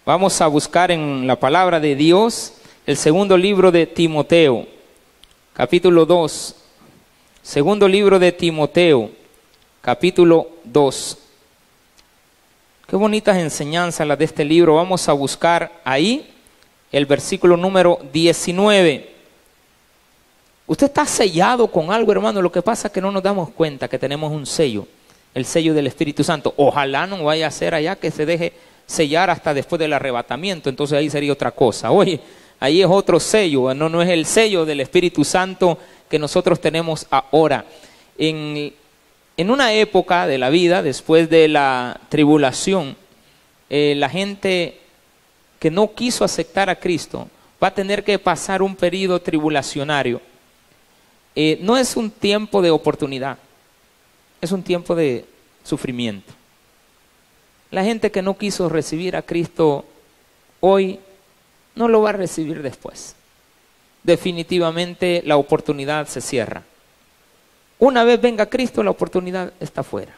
Vamos a buscar en la palabra de Dios el segundo libro de Timoteo, capítulo 2. Segundo libro de Timoteo, capítulo 2. Qué bonitas enseñanzas las de este libro. Vamos a buscar ahí el versículo número 19. Usted está sellado con algo, hermano. Lo que pasa es que no nos damos cuenta que tenemos un sello, el sello del Espíritu Santo. Ojalá no vaya a ser allá que se deje sellar hasta después del arrebatamiento, entonces ahí sería otra cosa. Oye, ahí es otro sello, no es el sello del Espíritu Santo que nosotros tenemos ahora. En una época de la vida, después de la tribulación, la gente que no quiso aceptar a Cristo va a tener que pasar un periodo tribulacionario. No es un tiempo de oportunidad, es un tiempo de sufrimiento. La gente que no quiso recibir a Cristo hoy, no lo va a recibir después. Definitivamente la oportunidad se cierra. Una vez venga Cristo, la oportunidad está fuera.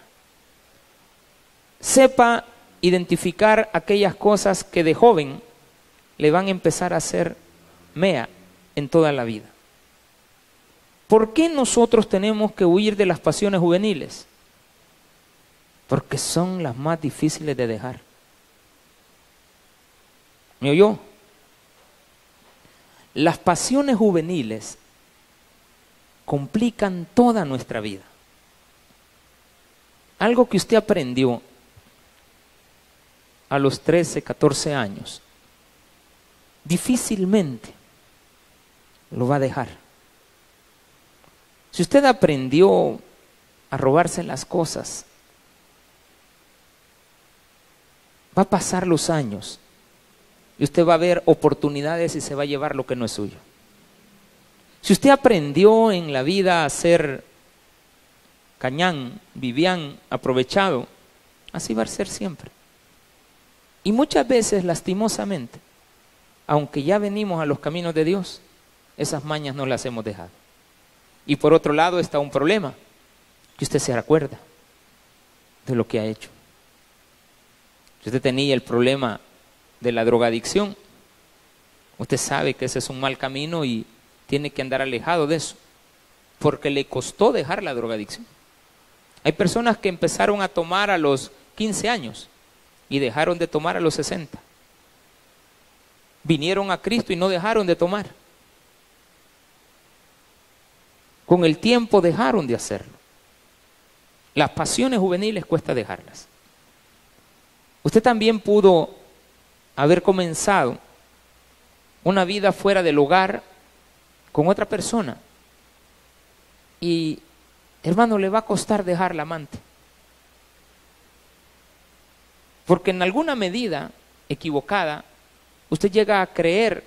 Sepa identificar aquellas cosas que de joven le van a empezar a hacer mea en toda la vida. ¿Por qué nosotros tenemos que huir de las pasiones juveniles? Porque son las más difíciles de dejar. ¿Me oyó? Las pasiones juveniles complican toda nuestra vida. Algo que usted aprendió a los 13, 14 años, difícilmente lo va a dejar. Si usted aprendió a robarse las cosas, va a pasar los años y usted va a ver oportunidades y se va a llevar lo que no es suyo. Si usted aprendió en la vida a ser cañán, vivián, aprovechado, así va a ser siempre. Y muchas veces, lastimosamente, aunque ya venimos a los caminos de Dios, esas mañas no las hemos dejado. Y por otro lado está un problema, que usted se recuerda de lo que ha hecho. Si usted tenía el problema de la drogadicción, usted sabe que ese es un mal camino y tiene que andar alejado de eso, porque le costó dejar la drogadicción. Hay personas que empezaron a tomar a los 15 años y dejaron de tomar a los 60. Vinieron a Cristo y no dejaron de tomar. Con el tiempo dejaron de hacerlo. Las pasiones juveniles cuesta dejarlas. Usted también pudo haber comenzado una vida fuera del hogar con otra persona y, hermano, le va a costar dejar la amante, porque en alguna medida equivocada usted llega a creer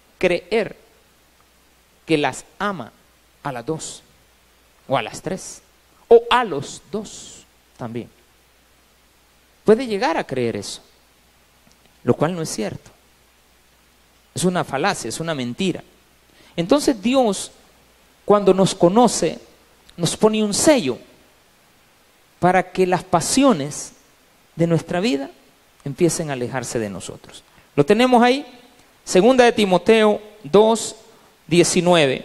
que las ama a las dos o a las tres o a los dos también. Puede llegar a creer eso, lo cual no es cierto. Es una falacia, es una mentira. Entonces Dios, cuando nos conoce, nos pone un sello para que las pasiones de nuestra vida empiecen a alejarse de nosotros. Lo tenemos ahí, segunda de Timoteo 2, 19.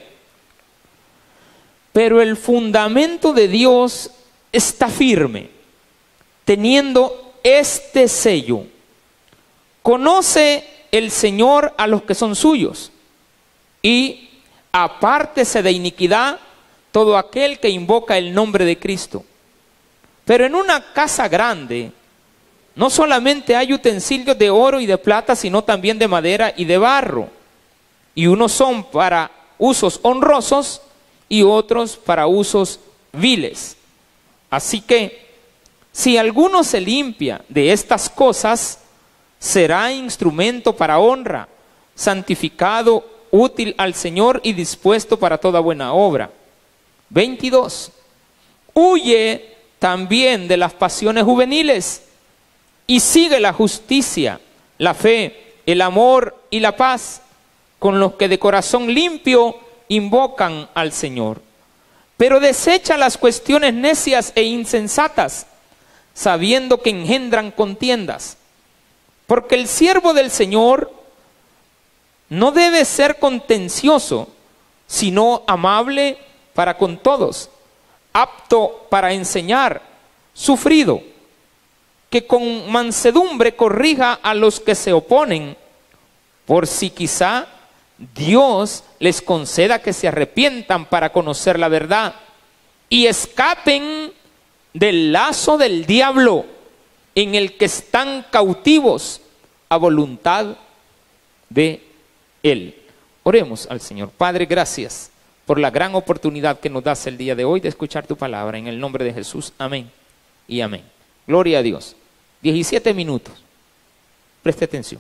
Pero el fundamento de Dios está firme, teniendo este sello. Conoce el Señor a los que son suyos, y apártese de iniquidad todo aquel que invoca el nombre de Cristo. Pero en una casa grande no solamente hay utensilios de oro y de plata, sino también de madera y de barro, y unos son para usos honrosos y otros para usos viles. Así que si alguno se limpia de estas cosas, será instrumento para honra, santificado, útil al Señor y dispuesto para toda buena obra. 22. Huye también de las pasiones juveniles y sigue la justicia, la fe, el amor y la paz, con los que de corazón limpio invocan al Señor. Pero desecha las cuestiones necias e insensatas, sabiendo que engendran contiendas, Porque el siervo del Señor no debe ser contencioso, sino amable para con todos, apto para enseñar, sufrido, que con mansedumbre corrija a los que se oponen, por si quizá Dios les conceda que se arrepientan para conocer la verdad y escapen del lazo del diablo en el que están cautivos a voluntad de Él. Oremos al Señor. Padre, gracias por la gran oportunidad que nos das el día de hoy de escuchar tu palabra. En el nombre de Jesús, amén y amén. Gloria a Dios. 17 minutos. Preste atención.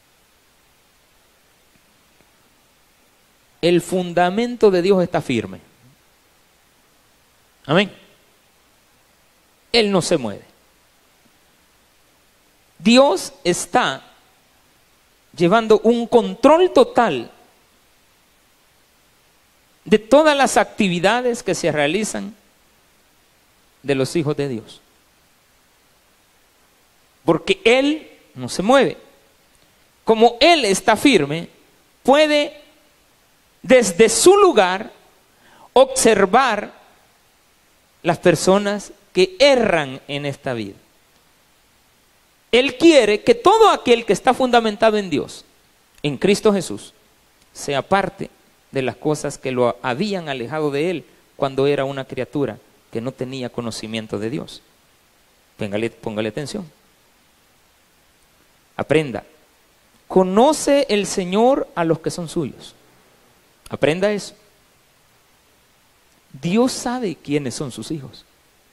El fundamento de Dios está firme. Amén. Él no se mueve. Dios está llevando un control total de todas las actividades que se realizan de los hijos de Dios. Porque Él no se mueve. Como Él está firme, puede desde su lugar observar las personas que erran en esta vida. Él quiere que todo aquel que está fundamentado en Dios, en Cristo Jesús, sea parte de las cosas que lo habían alejado de Él cuando era una criatura que no tenía conocimiento de Dios. Póngale atención. Aprenda. Conoce el Señor a los que son suyos. Aprenda eso. Dios sabe quiénes son sus hijos.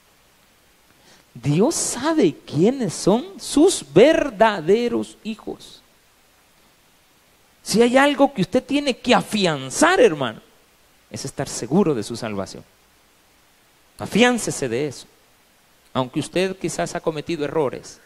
Dios sabe quiénes son sus verdaderos hijos. Si hay algo que usted tiene que afianzar, hermano, es estar seguro de su salvación. Afiáncese de eso. Aunque usted quizás ha cometido errores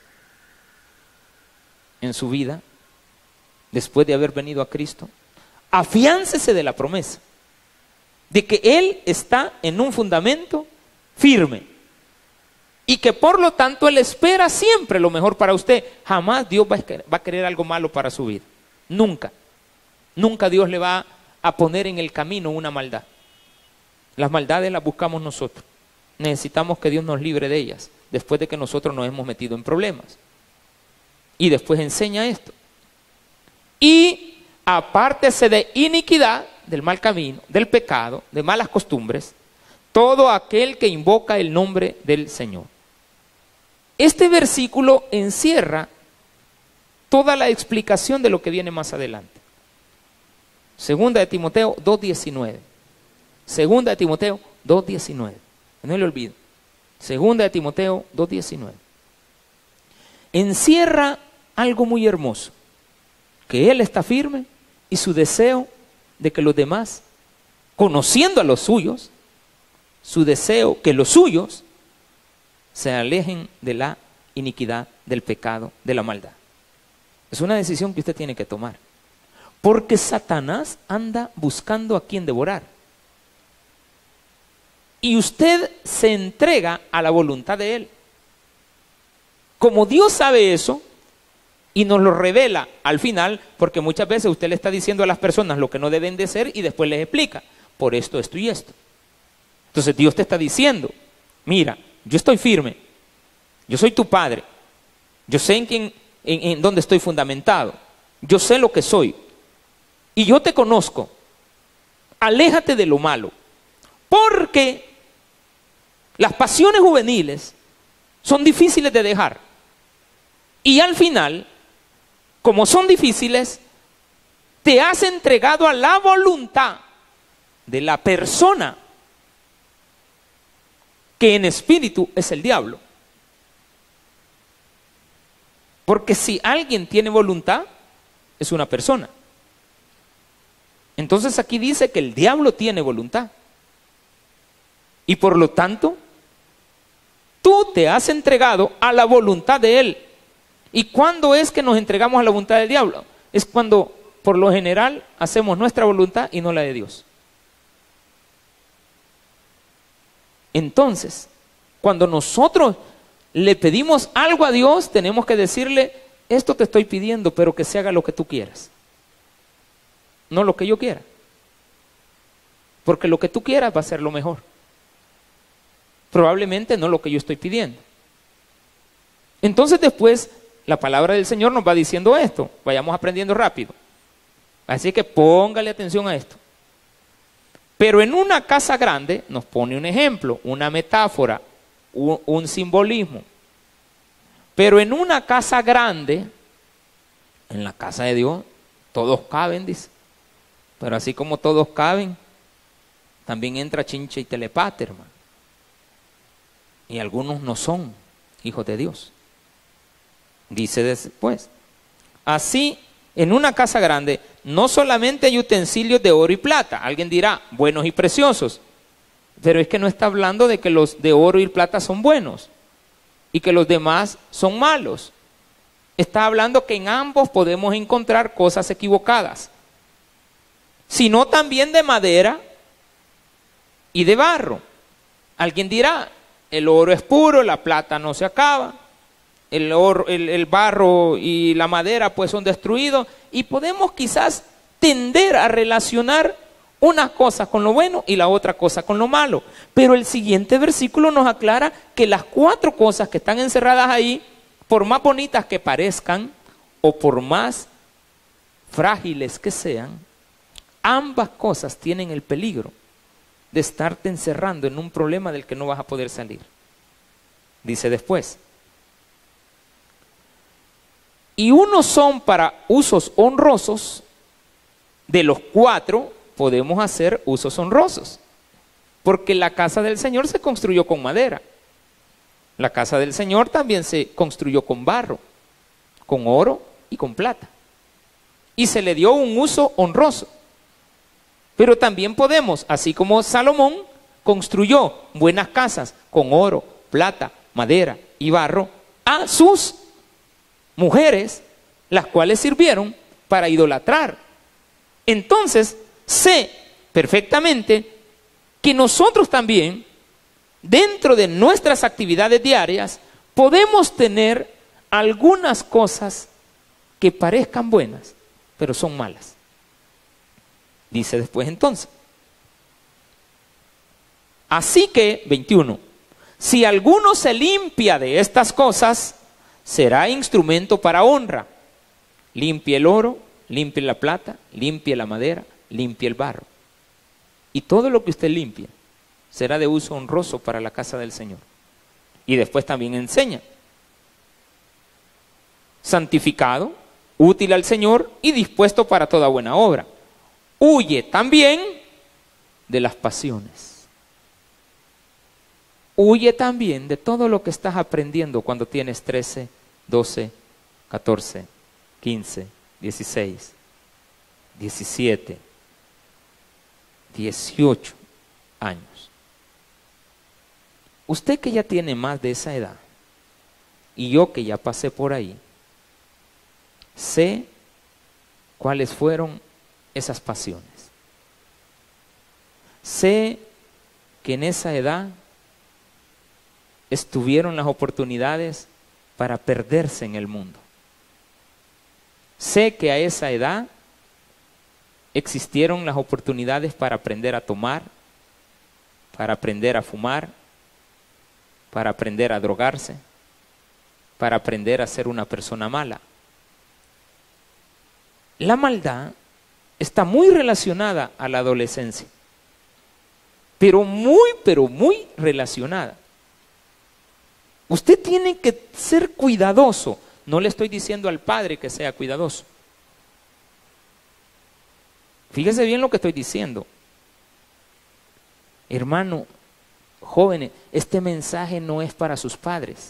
en su vida, después de haber venido a Cristo, afiáncese de la promesa de que Él está en un fundamento firme y que por lo tanto Él espera siempre lo mejor para usted. Jamás Dios va a querer algo malo para su vida. Nunca. Nunca Dios le va a poner en el camino una maldad. Las maldades las buscamos nosotros. Necesitamos que Dios nos libre de ellas después de que nosotros nos hemos metido en problemas. Y después enseña esto. Y apártese de iniquidad, del mal camino, del pecado, de malas costumbres, todo aquel que invoca el nombre del Señor. Este versículo encierra toda la explicación de lo que viene más adelante. Segunda de Timoteo 2:19. Segunda de Timoteo 2:19. No le olvide. Segunda de Timoteo 2:19. Encierra algo muy hermoso, que Él está firme y su deseo de que los demás, conociendo a los suyos, su deseo que los suyos se alejen de la iniquidad, del pecado, de la maldad. Es una decisión que usted tiene que tomar. Porque Satanás anda buscando a quien devorar. Y usted se entrega a la voluntad de Él. Como Dios sabe eso y nos lo revela al final, porque muchas veces usted le está diciendo a las personas lo que no deben de ser y después les explica, por esto, esto y esto. Entonces Dios te está diciendo, mira, yo estoy firme, yo soy tu padre, yo sé en dónde estoy fundamentado, yo sé lo que soy y yo te conozco. Aléjate de lo malo, porque las pasiones juveniles son difíciles de dejar y al final, como son difíciles, te has entregado a la voluntad de la persona que en espíritu es el diablo. Porque si alguien tiene voluntad, es una persona. Entonces aquí dice que el diablo tiene voluntad. Y por lo tanto, tú te has entregado a la voluntad de él. ¿Y cuándo es que nos entregamos a la voluntad del diablo? Es cuando, por lo general, hacemos nuestra voluntad y no la de Dios. Entonces, cuando nosotros le pedimos algo a Dios, tenemos que decirle, esto te estoy pidiendo, pero que se haga lo que tú quieras, no lo que yo quiera. Porque lo que tú quieras va a ser lo mejor. Probablemente no lo que yo estoy pidiendo. Entonces después la palabra del Señor nos va diciendo esto. Vayamos aprendiendo rápido. Así que póngale atención a esto. Pero en una casa grande nos pone un ejemplo, una metáfora, un simbolismo. Pero en una casa grande, en la casa de Dios, todos caben, dice. Pero así como todos caben, también entra chinche y telepate, hermano. Y algunos no son hijos de Dios. Dice después, así en una casa grande no solamente hay utensilios de oro y plata. Alguien dirá, buenos y preciosos. Pero es que no está hablando de que los de oro y plata son buenos y que los demás son malos. Está hablando que en ambos podemos encontrar cosas equivocadas, sino también de madera y de barro. Alguien dirá, el oro es puro, la plata no se acaba, el barro y la madera pues son destruidos, y podemos quizás tender a relacionar una cosa con lo bueno y la otra cosa con lo malo. Pero el siguiente versículo nos aclara que las 4 cosas que están encerradas ahí, por más bonitas que parezcan o por más frágiles que sean, ambas cosas tienen el peligro de estarte encerrando en un problema del que no vas a poder salir. Dice después, y unos son para usos honrosos, de los 4 podemos hacer usos honrosos, porque la casa del Señor se construyó con madera, la casa del Señor también se construyó con barro, con oro y con plata, y se le dio un uso honroso. Pero también podemos, así como Salomón construyó buenas casas con oro, plata, madera y barro, a sus mujeres, las cuales sirvieron para idolatrar. Entonces, sé perfectamente que nosotros también, dentro de nuestras actividades diarias, podemos tener algunas cosas que parezcan buenas, pero son malas. Dice después entonces, así que, 21, si alguno se limpia de estas cosas, será instrumento para honra. Limpie el oro, limpie la plata, limpie la madera, limpie el barro. Y todo lo que usted limpie será de uso honroso para la casa del Señor. Y después también enseña, santificado, útil al Señor y dispuesto para toda buena obra. Huye también de las pasiones. Huye también de todo lo que estás aprendiendo cuando tienes 13, 12, 14, 15, 16, 17, 18 años. Usted que ya tiene más de esa edad, y yo que ya pasé por ahí, sé cuáles fueron esas pasiones. Sé que en esa edad estuvieron las oportunidades para perderse en el mundo. Sé que a esa edad existieron las oportunidades para aprender a tomar, para aprender a fumar, para aprender a drogarse, para aprender a ser una persona mala. La maldad está muy relacionada a la adolescencia, pero muy relacionada. Usted tiene que ser cuidadoso. No le estoy diciendo al padre que sea cuidadoso. Fíjese bien lo que estoy diciendo. Hermano, jóvenes, este mensaje no es para sus padres.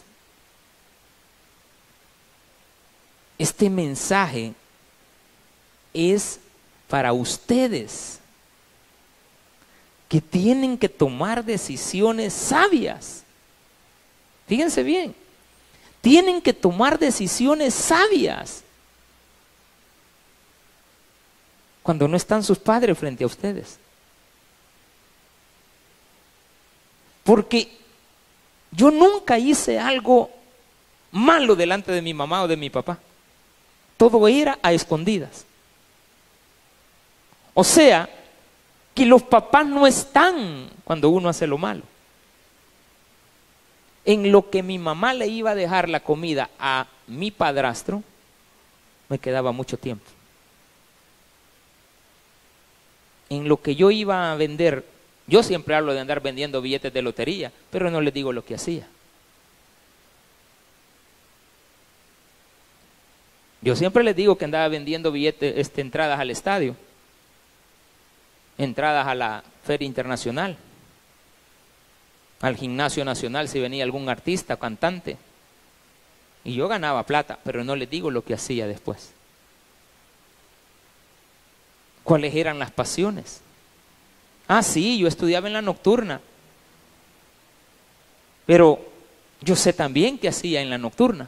Este mensaje es para ustedes, que tienen que tomar decisiones sabias. Fíjense bien, tienen que tomar decisiones sabias cuando no están sus padres frente a ustedes. Porque yo nunca hice algo malo delante de mi mamá o de mi papá. Todo era a escondidas. O sea, que los papás no están cuando uno hace lo malo. En lo que mi mamá le iba a dejar la comida a mi padrastro, me quedaba mucho tiempo. En lo que yo iba a vender, yo siempre hablo de andar vendiendo billetes de lotería, pero no les digo lo que hacía. Yo siempre les digo que andaba vendiendo billetes, entradas al estadio, entradas a la Feria Internacional, al Gimnasio Nacional si venía algún artista, cantante. Y yo ganaba plata, pero no les digo lo que hacía después. ¿Cuáles eran las pasiones? Ah, sí, yo estudiaba en la nocturna. Pero yo sé también qué hacía en la nocturna.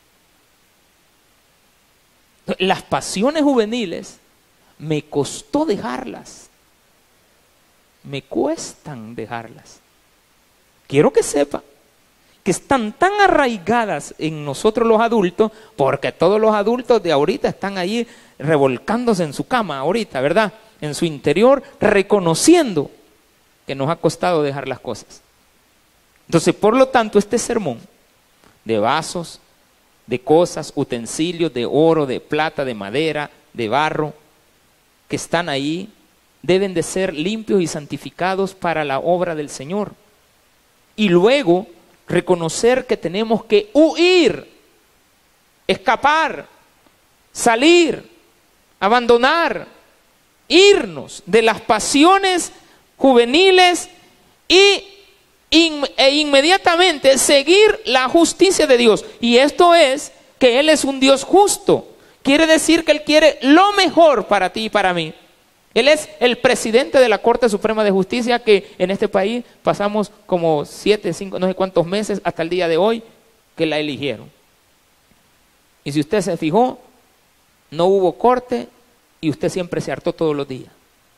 Las pasiones juveniles me costó dejarlas. Me cuestan dejarlas. Quiero que sepa que están tan arraigadas en nosotros los adultos, porque todos los adultos de ahorita están ahí revolcándose en su cama ahorita, ¿verdad? En su interior, reconociendo que nos ha costado dejar las cosas. Entonces, por lo tanto, este sermón de vasos, de cosas, utensilios de oro, de plata, de madera, de barro, que están ahí, deben de ser limpios y santificados para la obra del Señor. Y luego reconocer que tenemos que huir, escapar, salir, abandonar, irnos de las pasiones juveniles e inmediatamente seguir la justicia de Dios. Y esto es que Él es un Dios justo. Quiere decir que Él quiere lo mejor para ti y para mí. Él es el presidente de la Corte Suprema de Justicia, que en este país pasamos como 7, 5, no sé cuántos meses hasta el día de hoy que la eligieron. Y si usted se fijó, no hubo corte y usted siempre se hartó todos los días.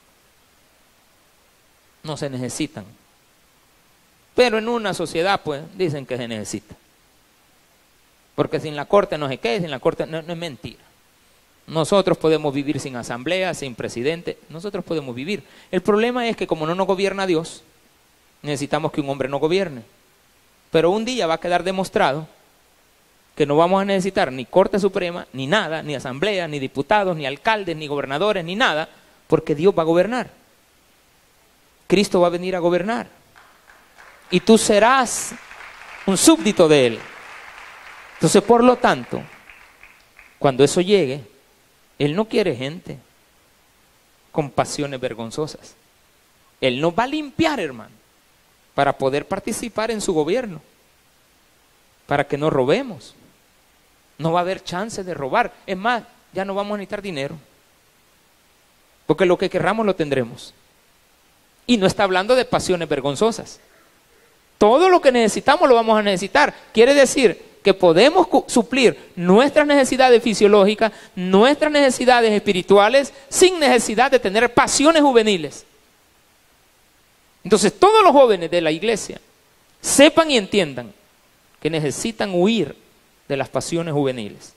No se necesitan. Pero en una sociedad, pues, dicen que se necesita. Porque sin la corte no sé qué, sin la corte no es mentira. Nosotros podemos vivir sin asamblea, sin presidente, nosotros podemos vivir. El problema es que como no nos gobierna Dios, necesitamos que un hombre nos gobierne. Pero un día va a quedar demostrado que no vamos a necesitar ni Corte Suprema, ni nada, ni asamblea, ni diputados, ni alcaldes, ni gobernadores, ni nada, porque Dios va a gobernar. Cristo va a venir a gobernar. Y tú serás un súbdito de Él. Entonces, por lo tanto, cuando eso llegue, Él no quiere gente con pasiones vergonzosas. Él nos va a limpiar, hermano, para poder participar en su gobierno, para que no robemos. No va a haber chance de robar. Es más, ya no vamos a necesitar dinero, porque lo que querramos lo tendremos. Y no está hablando de pasiones vergonzosas. Todo lo que necesitamos lo vamos a necesitar. Quiere decir que podemos suplir nuestras necesidades fisiológicas, nuestras necesidades espirituales, sin necesidad de tener pasiones juveniles. Entonces, todos los jóvenes de la iglesia sepan y entiendan que necesitan huir de las pasiones juveniles.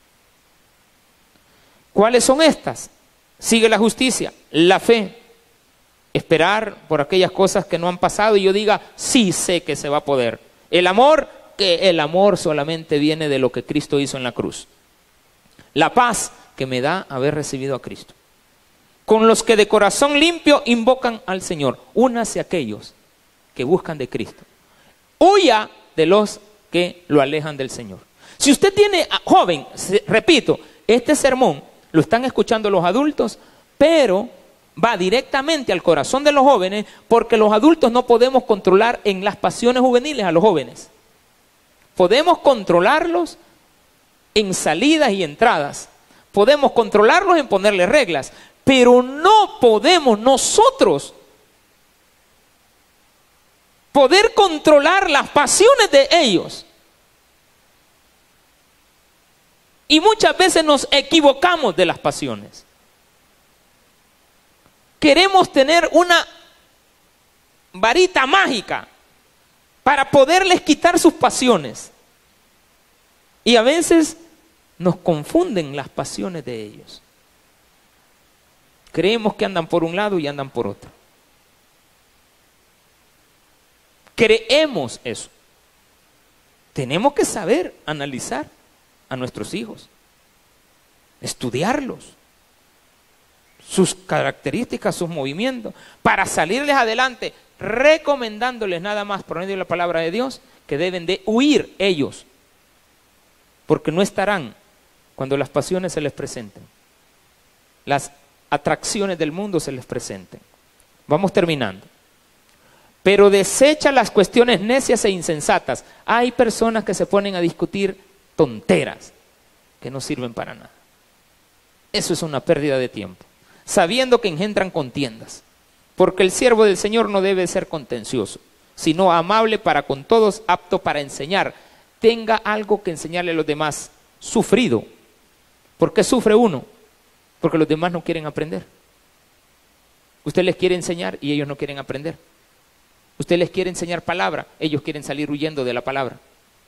¿Cuáles son estas? Sigue la justicia, la fe, esperar por aquellas cosas que no han pasado y yo diga, sí sé que se va a poder. El amor, que el amor solamente viene de lo que Cristo hizo en la cruz. La paz que me da haber recibido a Cristo. Con los que de corazón limpio invocan al Señor. Únase a aquellos que buscan de Cristo. Huya de los que lo alejan del Señor. Si usted tiene, joven, repito, este sermón lo están escuchando los adultos, pero va directamente al corazón de los jóvenes, porque los adultos no podemos controlar en las pasiones juveniles a los jóvenes. Podemos controlarlos en salidas y entradas. Podemos controlarlos en ponerle reglas. Pero no podemos nosotros poder controlar las pasiones de ellos. Y muchas veces nos equivocamos de las pasiones. Queremos tener una varita mágica para poderles quitar sus pasiones. Y a veces nos confunden las pasiones de ellos. Creemos que andan por un lado y andan por otro. Creemos eso. Tenemos que saber analizar a nuestros hijos, estudiarlos, sus características, sus movimientos, para salirles adelante, recomendándoles nada más por medio de la palabra de Dios que deben de huir ellos, porque no estarán cuando las pasiones se les presenten, las atracciones del mundo se les presenten. Vamos terminando. Pero desecha las cuestiones necias e insensatas. Hay personas que se ponen a discutir tonteras que no sirven para nada. Eso es una pérdida de tiempo, sabiendo que engendran contiendas. Porque el siervo del Señor no debe ser contencioso, sino amable para con todos, apto para enseñar. Tenga algo que enseñarle a los demás. Sufrido. ¿Por qué sufre uno? Porque los demás no quieren aprender. Usted les quiere enseñar y ellos no quieren aprender. Usted les quiere enseñar palabra, ellos quieren salir huyendo de la palabra.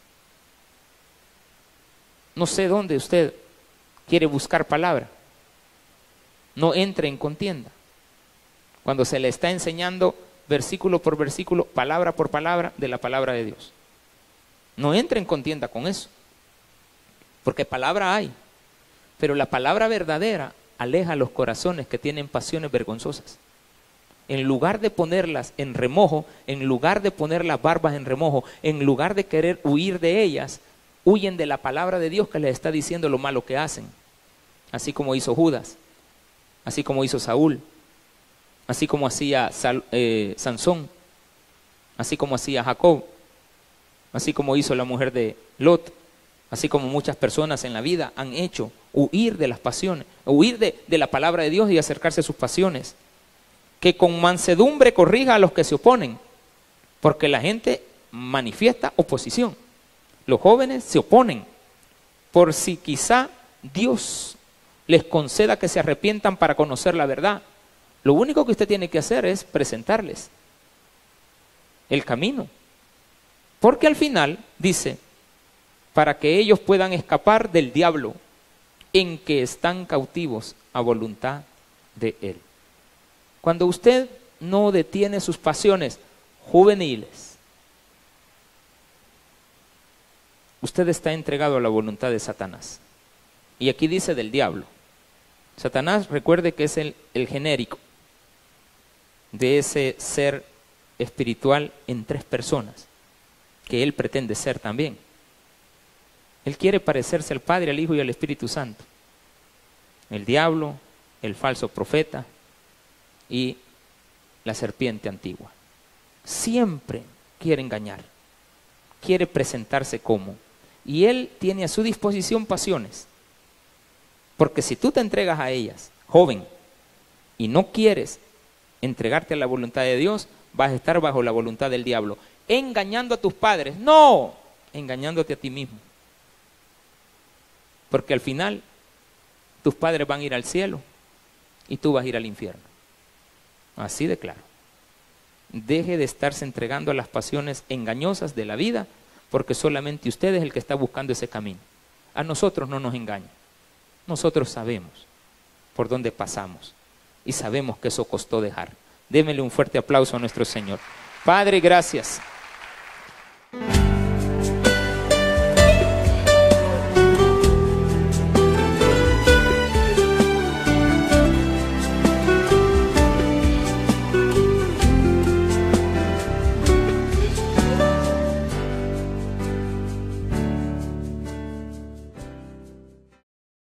No sé dónde usted quiere buscar palabra. No entre en contienda. Cuando se le está enseñando versículo por versículo, palabra por palabra de la palabra de Dios. No entre en contienda con eso. Porque palabra hay. Pero la palabra verdadera aleja a los corazones que tienen pasiones vergonzosas. En lugar de ponerlas en remojo, en lugar de poner las barbas en remojo, en lugar de querer huir de ellas, huyen de la palabra de Dios que les está diciendo lo malo que hacen. Así como hizo Judas, así como hizo Saúl, así como hacía Sansón, así como hacía Jacob, así como hizo la mujer de Lot, así como muchas personas en la vida han hecho, huir de las pasiones, huir de la palabra de Dios y acercarse a sus pasiones. Que con mansedumbre corrija a los que se oponen, porque la gente manifiesta oposición. Los jóvenes se oponen, por si quizá Dios les conceda que se arrepientan para conocer la verdad. Lo único que usted tiene que hacer es presentarles el camino, porque al final dice, para que ellos puedan escapar del diablo, en que están cautivos a voluntad de él. Cuando usted no detiene sus pasiones juveniles, usted está entregado a la voluntad de Satanás. Y aquí dice del diablo. Satanás, recuerde que es el genérico de ese ser espiritual en tres personas, que él pretende ser también. Él quiere parecerse al Padre, al Hijo y al Espíritu Santo. El diablo, el falso profeta y la serpiente antigua. Siempre quiere engañar, quiere presentarse como. Y él tiene a su disposición pasiones. Porque si tú te entregas a ellas, joven, y no quieres entregarte a la voluntad de Dios, vas a estar bajo la voluntad del diablo, engañando a tus padres. No, engañándote a ti mismo. Porque al final, tus padres van a ir al cielo y tú vas a ir al infierno. Así de claro. Deje de estarse entregando a las pasiones engañosas de la vida, porque solamente usted es el que está buscando ese camino. A nosotros no nos engaña. Nosotros sabemos por dónde pasamos y sabemos que eso costó dejar. Démele un fuerte aplauso a nuestro Señor. Padre, gracias